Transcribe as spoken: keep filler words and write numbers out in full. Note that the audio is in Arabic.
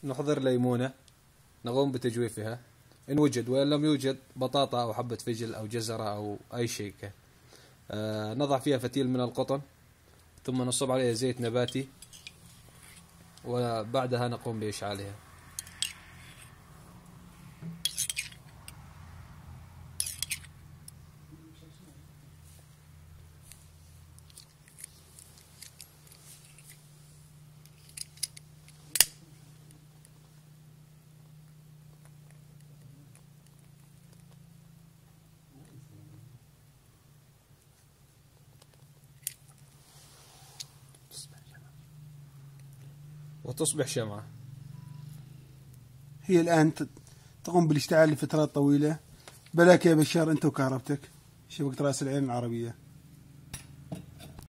نحضر ليمونة نقوم بتجويفها إن وجد، وإن لم يوجد بطاطا أو حبة فجل أو جزرة أو أي شيء. آه نضع فيها فتيل من القطن، ثم نصب عليها زيت نباتي، وبعدها نقوم بإشعالها. وتصبح شمعة. هي الآن تقوم بالاشتعال لفترات طويلة. بلاك يا بشار أنت وكهربتك، شبكة رأس العين العربية.